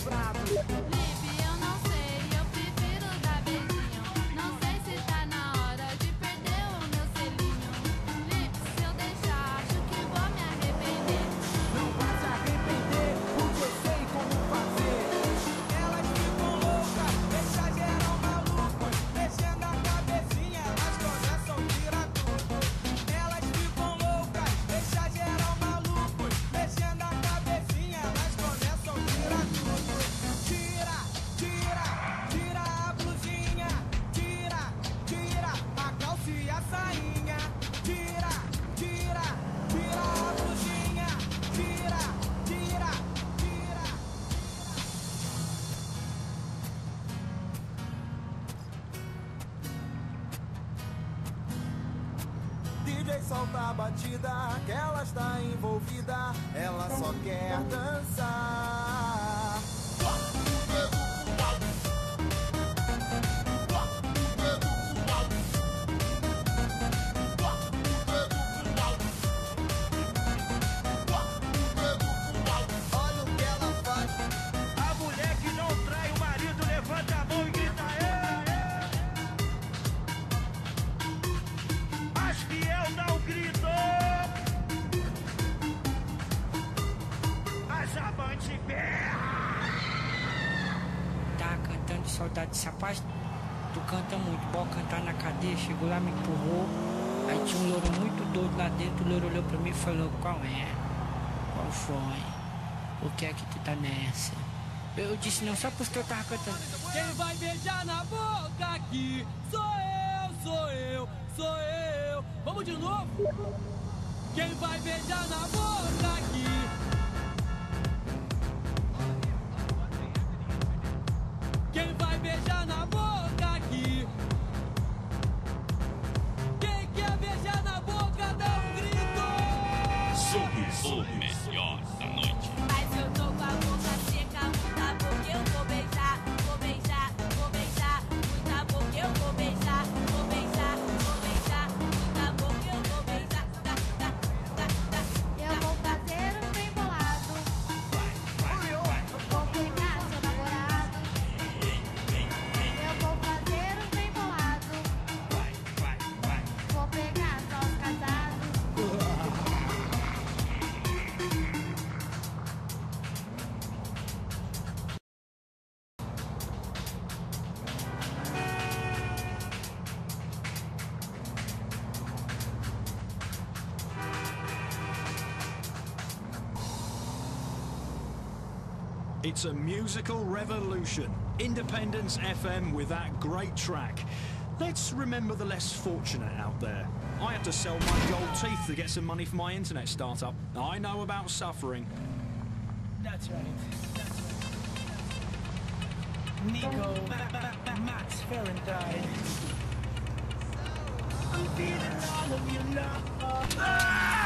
brabo. Lipe, eu não sei, eu prefiro dar beijinho. Não sei se tá na hora de perder o meu selinho. Lipe, se eu deixar, acho que vou me arrepender. Não vai se arrepender, porque eu sei como fazer. Elas ficam loucas, deixa geral maluco. Mexendo a cabecinha, elas começam a tirar tudo. Elas ficam loucas, deixa geral maluco. Mexendo a cabecinha, elas começam a tirar tudo. Tira, tira, tira a blusinha. Tira, tira a calça e a sainha. Tira, tira, tira a blusinha. Tira, tira, tira. DJ solta a batida, que ela está envolvida, ela só quer dançar. Olha o que ela faz. A mulher que não trai o marido levanta a mão e grita "Ê!" As fiel não gritam. As amantes berram. Tava cantando de saudade desse rapaz. Tu canta muito, bora cantar na cadeia. Chegou lá, me empurrou. Aí tinha um louro muito doido lá dentro. O louro olhou pra mim e falou: qual é? Qual foi? O que é que tu tá nessa? Eu disse não, só porque eu tava cantando. Quem vai beijar na boca aqui sou eu, sou eu, sou eu. Vamos de novo? Quem vai beijar na boca aqui? Quem vai beijar na boca aqui? Quem quer beijar na boca dá um grito! O melhor da noite. Mas eu tô com a boca seca, muita boca eu vou beijar. Vou beijar, vou beijar. Muita boca eu vou beijar. Vou beijar, vou beijar. Muita boca eu vou beijar. Eu vou fazer um bem bolado. Vou pegar seu namorado. Eu vou fazer um bem bolado. Vou pegar só os casados. It's a musical revolution. Independence FM with that great track. Let's remember the less fortunate out there. I had to sell my gold teeth to get some money for my internet startup. I know about suffering. That's right. Nico, Max Ferrandine. I'm feeling all of your love.